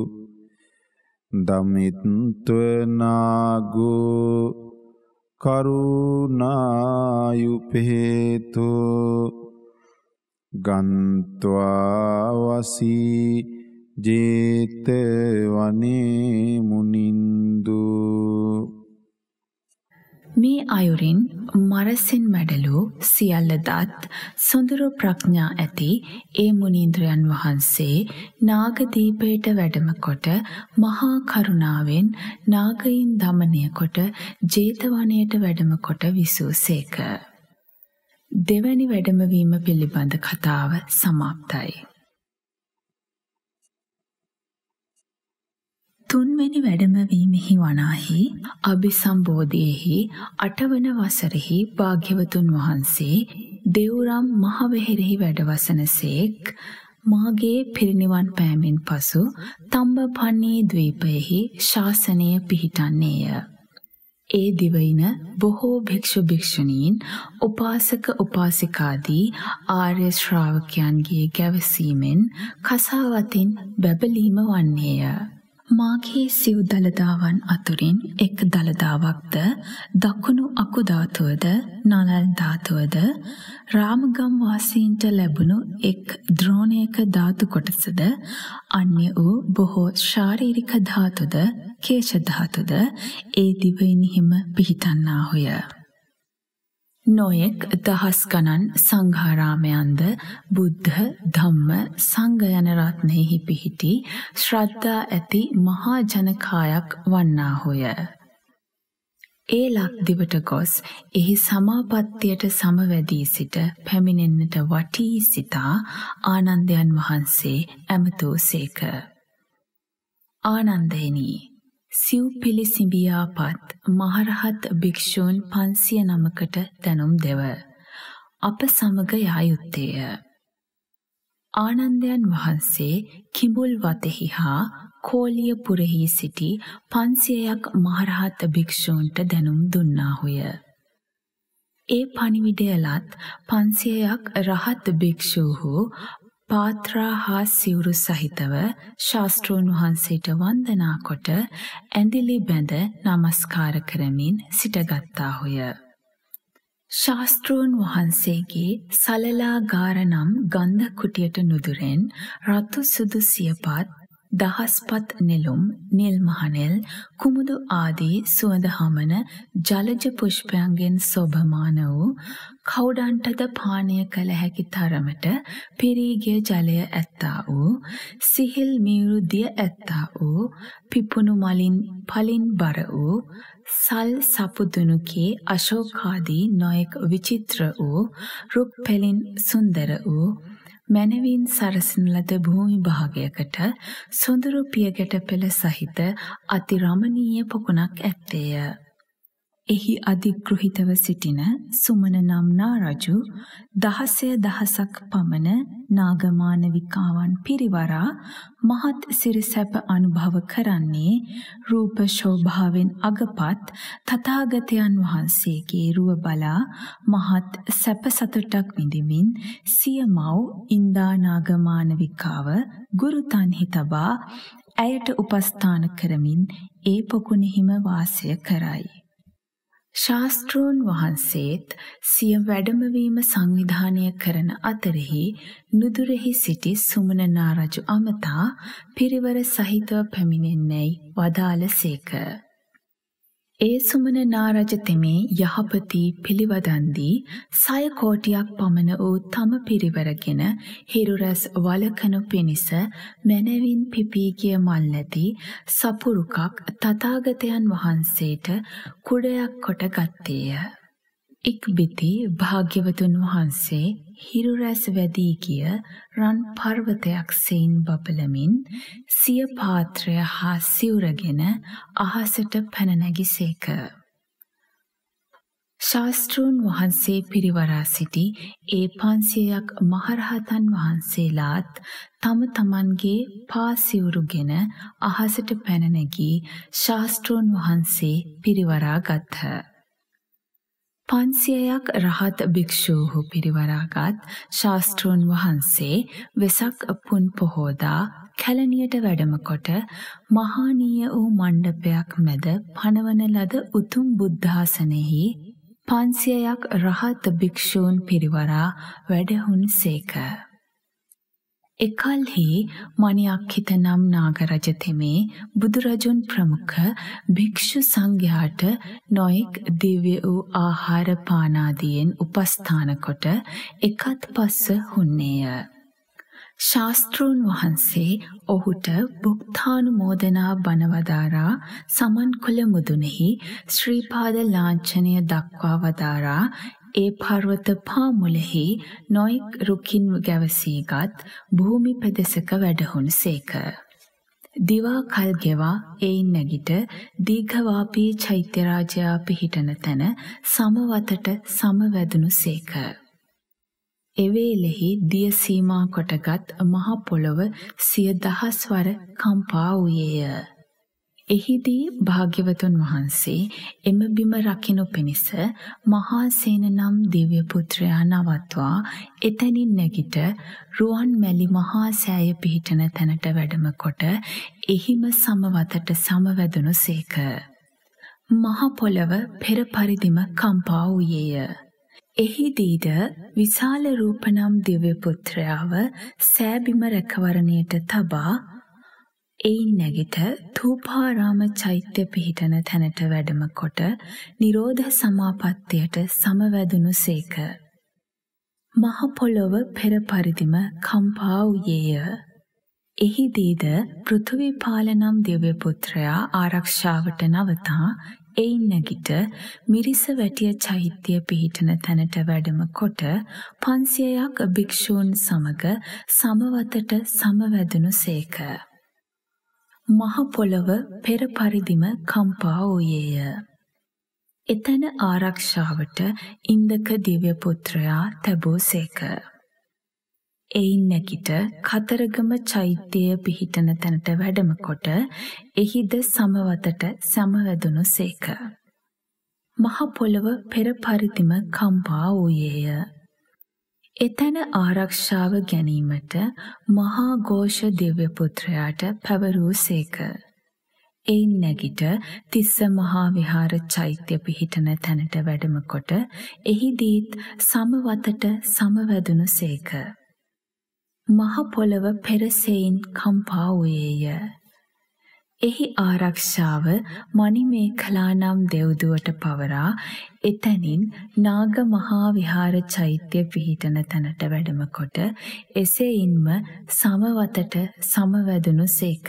[SPEAKER 2] දමිත්ව නාගෝ කරුණායුපේතෝ ගන්්වා වසී ජේතවනේ මුනින්දු.
[SPEAKER 1] මේ අයුරින් මරසින් මැඩලූ සියල්ල දත් සොඳුරු ප්‍රඥා ඇති ඒ මුනීන්ද්‍රයන් වහන්සේ නාගදීපයට වැඩම කොට මහා කරුණාවෙන් නාගයින් දමනය කොට ජේතවනයට වැඩම කොට විසූ සේක. දෙවැනි වැඩමවීම පිළිබඳ කතාව සමාප්තයි. තුන්වෙනි වැඩමවීමෙහි වනාහි අභිසම්බෝධියෙහි අටවන වසරෙහි භාග්‍යවතුන් වහන්සේ දෙව්රම් මහවෙහෙරෙහි වැඩවසනසේක් මාගේ පිරිනිවන් පෑමෙන් පසු තම්බපන්නී ද්වීපයෙහි ශාසනය පිහිටන්නේය. ඒ දිවයින බොහෝ භික්ෂු භික්ෂුණීන් උපාසක උපාසිකාදී ආර්ය ශ්‍රාවකයන්ගේ ගැවසීමෙන් කසාවතින් බැබලීම වන්නේය. මාගේ සිව් දළදාවන් අතුරින් එක් දළදාවක්ද දකුණු අකුධාතුවද නලල් ධාතුවද රාමගම් වාසීන්ට ලැබුණු එක් ද්‍රෝණයක ධාතු කොටසද අන්‍ය වූ බොහෝ ශාරීරික ධාතුද කේශ ධාතුද ඒ දිවයිනෙහිම පිහිටන්නාහුය. නොයෙක් දහස් ගණන් සංඝාරාමයන්ද බුද්ධ ධම්ම සංඝ යන රත්නෙහි පිහිටි ශ්‍රද්ධා ඇති මහා ජනකායක් වන්නාහුය. ඒ ලක්දිවට ගොස් එහි සමාපත්තියට සමවැදී සිට පැමිණෙන්නට වටී සිතා ආනන්දයන් වහන්සේ ඇමතූ සේක. ආනන්දයනි, සිව් පිළිසිඹියාපත් මහරහත් භික්ෂූන් පන්සිය නමකට දැනුම් දෙව. අප සමග යා යුත්තේය. ආනන්දයන් වහන්සේ කිඹුල් වතෙහි හා කෝලියපුරෙහි සිටි පන්සියයක් මහරහත් භික්ෂූන්ට දැනුම් දුන්නාහුය. ඒ පණිවිඩයලත් පන්සියයක් රහත් භික්ෂූහු පාත්‍රා හා සිවුරු සහිතව ශාස්ත්‍රූන් වහන්සේට වන්දනා කොට ඇඳිලි බැඳ නමස්කාර කරමින් සිටගත්තාහුය. ශාස්ත්‍රූන් වහන්සේගේ සලලාගාර නම් ගන්ධ කුටියට නුදුරෙන් රතු සුදු සියපත් දහස්පත් නෙළුම් නිල් මහනෙල් කුමුදු ආදී සුවඳ හමන ජලජ පුෂ්පයන්ගෙන් සොභමාන වූ කවුඩන්ටද පානය කළ හැකි තරමට පිරීගිය ජලය ඇත්තා වූ සිහිල් මියුරු දිය ඇත්තා වූ පිපුණු මලින් පලින් බර වූ සල් සපුදුනුකේ අශෝකාදී නොයෙක් විචිත්‍ර වූ රුක් පෙලින් සුන්දර වූ මැනවින් සරසන ලද භූමි භාගයකට සොඳුරු පියගැට පෙළ සහිත අති රමණීය පොකුණක් ඇත්තේය. එහි අධිගෘහිතව සිටින සුමන නම් නාරජු දහසය දහසක් පමණ නාගමානවිකාවන් පිරිවරා මහත් සිරිසැප අනුභව කරන්නේ රූප ශෝභාවෙන් අගපත් තථාගතයන් වහන්සේගේ රුව බලා මහත් සැප සතුටක් විඳිමින් සිය මව් ඉන්දා නාගමානවිකාව ගුරුතන්හි තබා ඇයට උපස්ථාන කරමින් ඒ පොකුණෙහිම වාසය කරයි. ශාස්ත්‍රූන් වහන්සේත් සිය වැඩමවීම සංවිධානය කරන අතරෙහි නුදුරෙහි සිටි සුමන නාරජු අමතා පිරිවර සහිතව පැමිණෙන්නැයි වදාළ සේක. ඒ සුමන නාරජ තෙමේ යහපති පිළිවදන්දී සය කෝටියක් පමණ වූ තම පිරිවරගෙන හිරුරැස් වලකනු පිණිස මැනවින් පිපී ගිය මල් නැති සපුරුකක් තථාගතයන් වහන්සේට කුඩයක් කොට ගත්තේය. ඉක්බිති භාග්‍යවතුන් වහන්සේ හිරුරැස් වැදී ගිය රන් පර්වතයක් සෙයින් බබලමින් සිය පාත්‍රය හා සිවුරගෙන අහසට පැන නැගිසේක. ශාස්ත්‍රූන් වහන්සේ පිරිවරා සිටි ඒ පන්සියයක් මහරහතන් වහන්සේලාත් තම තමන්ගේ පා සිවුරුගෙන අහසට පැන නැගී ශාස්ත්‍රූන් වහන්සේ පිරිවරා ගත්හ. පන්සියයක් රහත් භික්ෂූහු පිරිවරාගත් ශාස්ත්‍රූන් වහන්සේ වෙසක් පුන් පොහෝදා කැලණියට වැඩම කොට මහානීය වූ මණ්ඩපයක් මැද පනවන ලද උතුම් බුද්ධාසනයෙහි පන්සියයක් රහත් භික්ෂූන් පිරිවරා වැඩහුන් සේක. එකල්හි මණිඅක්ඛිත නම් නාගරජ තෙමේ බුදුරජුන් ප්‍රමුඛ භික්ෂු සංඝයාට නොයෙක් දිව්‍ය වූ ආහාර පානාදියෙන් උපස්ථාන කොට එකත් පස්ස හුන්නේය. ශාස්ත්‍රූන් වහන්සේ ඔහුට භුක්තානුමෝදනා බණ වදාරා සමන් කුල මුදුනෙහි ශ්‍රී පාද ලාංඡනය දක්වා වදාරා ඒ පර්වත පාමුලෙහි නොයෙක් රුකින් ගැවසීගත් භූමි පෙදෙසක වැඩහුණු සේක. දිවා කල් ගෙවා එයින් නැගිට දීඝවාපී චෛත්‍යරාජයා පිහිටන තැන සමවතට සමවැදුණු සේක. එවේලෙහි දිය සීමා කොටගත් මහ පොළොව සිය දහස් වර කම්පා වූයේය. එහිදී භාග්‍යවතුන් වහන්සේ එම බිම රකිනු පිණිස මහාසේන නම් දිව්‍ය පුත්‍රයා නවත්වා එතැනින් නැගිට රුවන් මැලි මහා සෑය පිහිටන තැනට වැඩම කොට එහිම සමවතට සමවැදුණු සේක. මහ පොළව පෙර පරිදිම කම්පා වූයේය. එහිදීද විශාල රූප නම් දිව්‍ය පුත්‍රයාව සෑබිම රැකවරණයට තබා එයින් නැගිට ථූපාරාම චෛත්‍ය පිහිටන තැනට වැඩම කොට නිරෝධ සමාපත්තියට සමවැදුණු සේක. මහ පොළොව පෙර පරිදිම කම්පා වූයේය. එහිදීද පෘථුවිපාල නම් දිව්‍ය පුත්‍රයා ආරක්ෂාවට නවතා එයින් නැගිට මිරිස වැටිය චෛත්‍ය පිහිටන තැනට වැඩම කොට පන්සියයක් භික්ෂූන් සමග සමවතට සමවැදුණු සේක. මහ පොළොව පෙර පරිදිම කම්පා වූයේය. එතන ආරක්ෂාවට ඉන්දක දිව්‍ය පුත්‍රයා තැබූ සේක. එයින් නැගිට කතරගම චෛත්‍යය පිහිටන තැනට වැඩම කොට එහිද සමවතට සමවැදුණු සේක. මහ පොළොව පෙර පරිදිම කම්පා වූයේය. එතැන ආරක්ෂාව ගැනීමට මහා ഘോഷ දිව්‍ය පුත්‍රයාට පැවරූ සේක. එයින් නැගිට තිස්ස මහා විහාර චෛත්‍ය පිහිටන තැනට වැඩම කොට එහිදීත් සමවතට සමවැදුණු සේක. මහ පොළොව පෙරසෙයින් කම්පා වූයේය. එහි ආරක්ෂාව මණිමේඛලා නම් දෙව්දුවට පවරා එතැනින් නාග මහා විහාර චෛත්‍ය පිහිටන තැනට වැඩම කොට එසේයින්ම සමවතට සමවැදුණු සේක.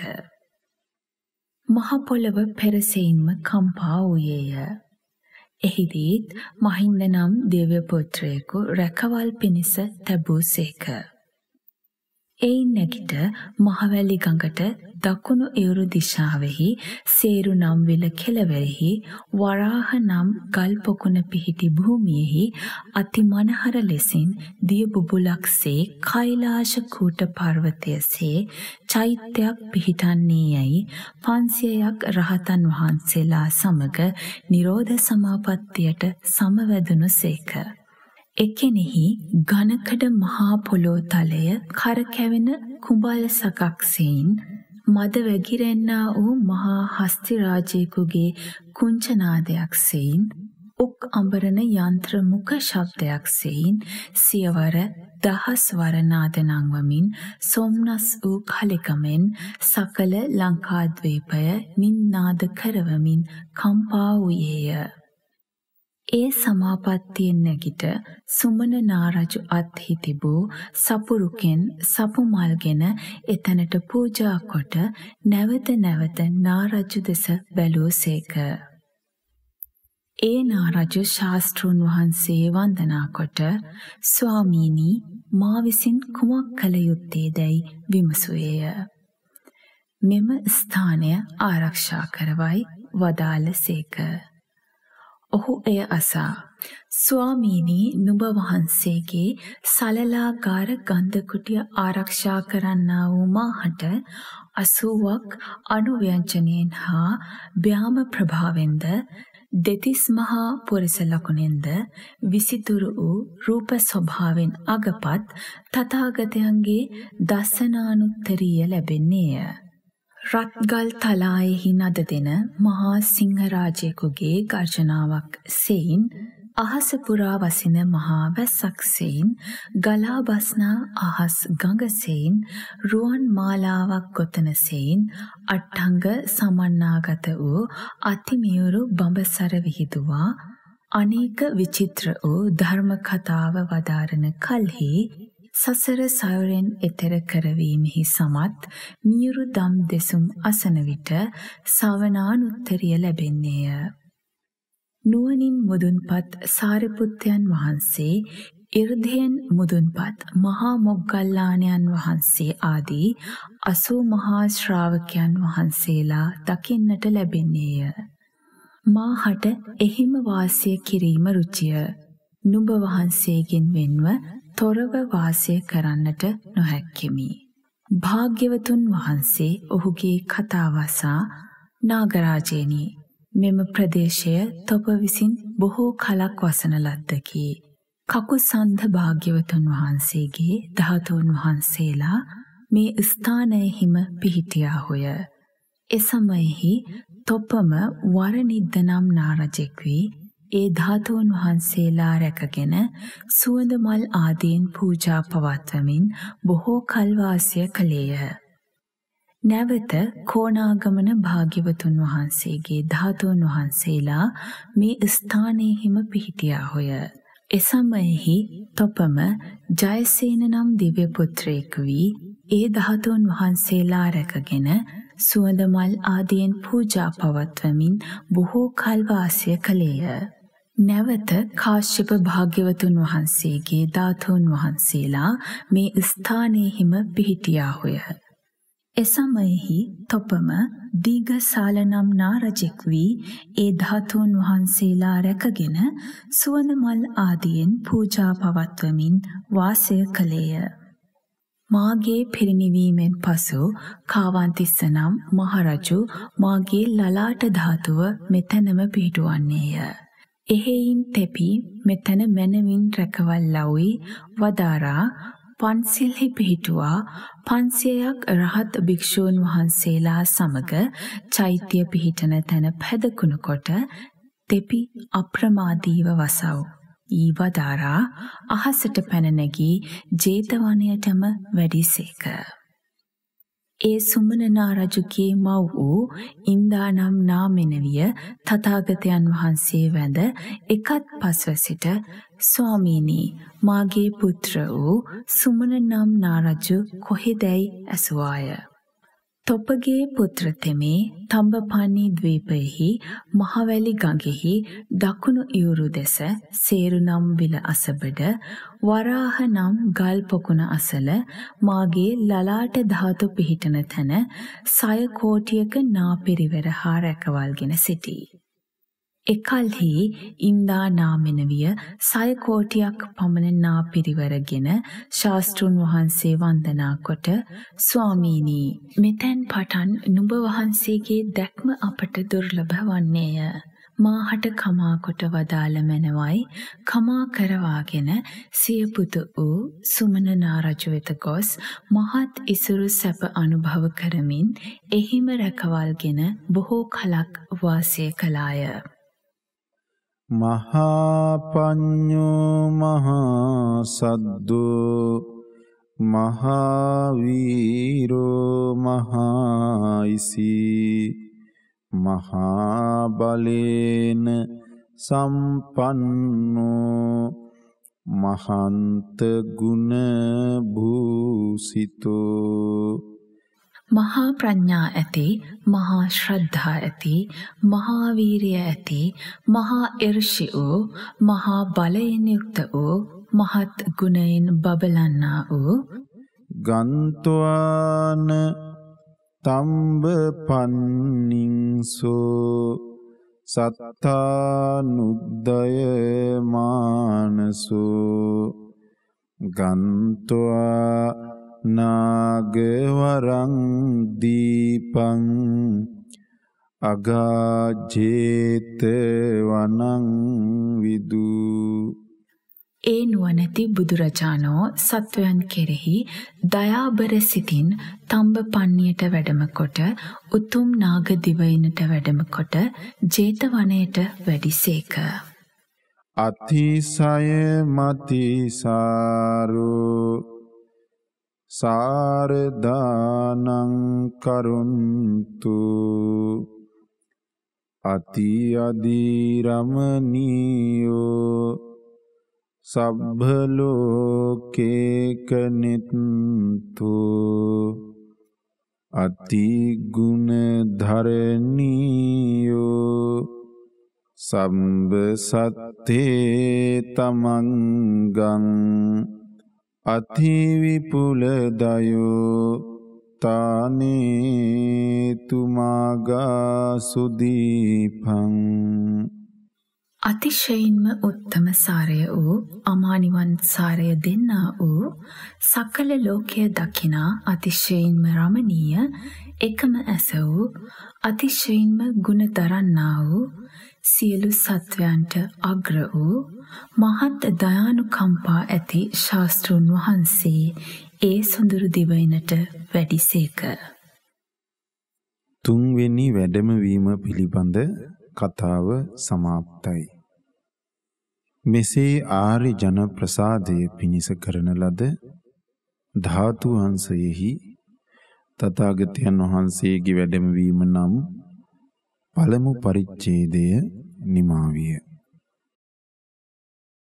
[SPEAKER 1] මහ පොළොව පෙරසෙයින්ම කම්පා වූයේය. එහිදීත් මහින්ද නම් දිව්‍ය පුත්‍රයෙකු රැකවල් පිණිස තැබූ සේක. එයින් නැගිට මහවැලි ගඟට දකුණු එවුරු දිශාවෙහි සේරු නම් විල කෙළවරෙහි වරාහ නම් ගල් පොකුණ පිහිටි භූමියෙහි අති මනහර ලෙසින් දිය බුබුලක්සේ කෛලාශ කූට පර්වතයසේ චෛත්‍යයක් පිහිටන්නේ යයි පන්සියයක් රහතන් වහන්සේලා සමග නිරෝධ සමාපත්තියට සමවැදුණු සේක. එකෙනෙහි ඝනකඩ මහා පොළොව තලය කරකැවෙන කුඹල් සකක් සෙයින් මද වැගිරෙන්නා වූ මහා හස්ති රාජයෙකුගේ කුංචනාදයක් සෙයින් උක් අඹරන යන්ත්‍ර මුඛ ශබ්දයක් සෙයින් සියවර දහස් වර නාද නංවමින් සොම්නස් වූ කලෙකමෙන් සකල ලංකාද්වීපය නින්නාද කරවමින් කම්පා වූයේය. ඒ සමාපත්තියෙන් නැගිට සුමන නාරජු අත්හි තිබූ සපුරුකෙන් සපු මල්ගෙන එතැනට පූජා කොට නැවත නැවත නාරජු දෙස බැලූසේක. ඒ නාරජු ශාස්තෘන් වහන්සේ වන්දනා කොට ස්වාමීනි මා විසින් කුමක් කළ යුත්තේදැයි විමසුවේය. මෙම ස්ථානය ආරක්ෂා කරවයි වදාළසේක. ඔහු එය අසා ස්වාමීනි නුඹ වහන්සේගේ සලලාගාර ගන්ධකුටිය ආරක්ෂා කරන්නා වූ මාහට අසූවක් අනුව්‍යංජනයෙන් හා ව්‍යාම ප්‍රභාවෙන්ද දෙතිස් මහා පුරිස ලකුණෙන්ද විසිතුරු වූ රූප ස්වභාවෙන් අගපත් තථාගතයන්ගේ දස්සනානුත්තරීය ලැබෙන්නේය. රත්ගල් තලායෙහි නද දෙන මහා සිංහරාජයෙකුගේ ගර්ජනාවක් සෙයින් අහස පුරා වසින මහා වැස්සක් සෙයින් ගලා බස්නා අහස් ගඟ සෙයින් රුවන් මාලාවක් ගොතන සෙයින් අට්ඨංග සමන්නාගත වූ අතිමියුරු බඹසර විහිදුවා අනේක විචිත්‍ර වූ ධර්ම කතාව වදාරන කල්හි සසර සයුරෙන් එතෙර කරවීමෙහි සමත් මියුරු දම් දෙසුම් අසන විට සවනානුත්තරිය ලැබෙන්නේය. නුවණින් මුදුන්පත් සාරිපුත්තයන් වහන්සේ, ඉර්ධයෙන් මුදුන්පත් මහා මොග්ගල්ලාණයන් වහන්සේ ආදී අසූ මහා ශ්‍රාවකයන් වහන්සේලා දකින්නට ලැබෙන්නේය. මාහට එහිම වාසය කිරීම රුචිය. නුඹ වහන්සේගෙන් වෙන්ව තොරව වාසය කරන්නට නොහැක්කෙමි. භාග්‍යවතුන් වහන්සේ ඔහුගේ කතාවසා නාගරාජේනි මෙම ප්‍රදේශය තොප විසින් බොහෝ කලක් වසන ලද්දකි. කකුසන්ධ භාග්‍යවතුන් වහන්සේගේ ධාතුන් වහන්සේලා මේ ස්ථානයෙහිම පිහිටියාහොය. එසමයෙහි තොපම වරනිද්ද නම් නාරජෙක් වී ඒ ධාතුන් වහන්සේලා රැකගෙන සුවඳ මල් ආදීන් පූජා පවත්වමින් බොහෝ කල් වාසය කළේය. නැවත කෝණාගමන භාග්‍යවතුන් වහන්සේගේ ධාතුන් වහන්සේලා මේ ස්ථානයෙහිම පිහිටියාහොය. එසමයෙහි තොපම ජයසේන නම් දිව්‍ය පුත්‍රයෙක් වී ඒ ධාතුන් වහන්සේලා රැකගෙන සුවඳ මල් ආදීන් පූජා පවත්වමින් බොහෝ කල් වාසය කළේය. නැවත කාශ්‍යප භාග්‍යවතුන් වහන්සේගේ ධාතුන් වහන්සේලා මේ ස්ථානයෙහිම පිහිටියාහොය. එසමයෙහි තොපම දීඝසාල නම් නාරජෙක් වී ඒ ධාතුන් වහන්සේලා රැකගෙන සුවඳ මල් ආදීන් පූජා පවත්වමින් වාසය කළේය. මාගේ පිරිනිවීමෙන් පසු කාවන්තිස්ස නම් මහරජු මාගේ ලලාට ධාතුව මෙතැනම පිහිටුවන්නේය. එහෙයින් තෙපි මෙතැන මැනවින් රැකවල් ලව්වී වදාරා පන්සිල්හි පිහිටුවා පන්සියයක් රහත් භික්ෂූන් වහන්සේලා සමග චෛත්‍ය පිහිටන තැන පැදකුණු කොට තෙපි අප්‍රමාදීව වසව්. ඊ වදාරා අහසට පැන නැගී ජේතවනයටම වැඩිසේක. ඒ සුමන නාරජුගේ මව් වූ ඉන්දා නම් නාමෙනවිය තථාගතයන් වහන්සේ වැඳ එකත් පස්ව සිට ස්වාමීනි මාගේ පුත්‍ර වූ සුමන නම් නාරජු කොහෙදැයි ඇසුවාය. තොපගේ පුත්‍ර තෙමේ තඹපන්නි ද්වීපයෙහි මහවැලි ගඟෙහි දකුණු ඉවුරු දෙස සේරු නම් විල අසබඩ වරාහ නම් ගල් පොකුණ අසල මාගේ ලලාට ධාතු පිහිටන තැන සය කෝටියක නාපිරිවර හා රැකවල්ගෙන සිටී. එකල්හි ඉන්දා නාමෙනවිය සය කෝටියක් පමණ නාපිරිවරගෙන ශාස්තෘන් වහන්සේ වන්දනා කොට ස්වාමීනි මෙතැන් පටන් නුඹ වහන්සේගේ දැක්ම අපට දුර්ලභ වන්නේය. මාහට කමා කොට වදාළ මැනවයි කමා කරවාගෙන සිය පුතු වූ සුමන නාරජු වෙත ගොස් මහත් ඉසුරු සැප අනුභව කරමින් එහිම රැකවල්ගෙන බොහෝ කලක් වාසය කළාය.
[SPEAKER 2] මහා පඤ්ඤෝ මහා සද්දෝ මහා වීරෝ මහා ඉසී මහා බලේන සම්පන්නෝ මහන්ත ගුණ භූසිතෝ.
[SPEAKER 1] මහා ප්‍රඥා ඇති, මහා ශ්‍රද්ධා ඇති, මහා වීරිය ඇති, මහා ඉර්ෂි වූ, මහා බලයෙන් යුක්ත වූ, මහත් ගුණයෙන් බබලන්නා වූ
[SPEAKER 2] ගන්්වාන තම්බ පන්නින්සෝ සත්තානුද්දය මානසෝ ගන්්වා නාගවරං දීපං අගාජේත වනං විදූ.
[SPEAKER 1] ඒ නුවණැති බුදුරජාණෝ සත්වයන් කෙරෙහි දයාබර සිතින් තම්බ පන්නියට වැඩමකොට උතුම් නාග දිවයිනට වැඩමකොට ජේතවනයට වැඩිසේක.
[SPEAKER 2] අතිසය මතිසාරෝ සාරදානං කරුන්තු අති අධිරමනීයෝ සබ්බ ලෝකේක නිත්තු අති ගුණ ධරණීයෝ සම්බ සත්තේ තමංගං අති විපුල දයෝ තානේ තුමාගා සුදීපං.
[SPEAKER 1] අතිශයින්ම උත්තම සාරය වූ අමානිවන් සාරය දෙන්නා වූ සකල ලෝකය දකිනා අතිශයින්ම රමණීය එකම ඇස වූ අතිශයින්ම ගුණ දරන්නා වූ සියලු සත්වයන්ට අග්‍ර වූ මහත් දයානුකම්පා ඇති ශාස්තෘන් වහන්සේ ඒ සොඳුරු දිවයිනට වැඩිසේක.
[SPEAKER 2] තුන්වෙනි වැඩමවීම පිළිබඳ කතාව සමාප්තයි. මෙසේ ආර්ය ජන ප්‍රසාදය පිණිස කරන ලද ධාතු වංශයෙහි තථාගතයන් වහන්සේගේ වැඩමවීම නම් පළමු පරිච්ඡේදය නිමා විය.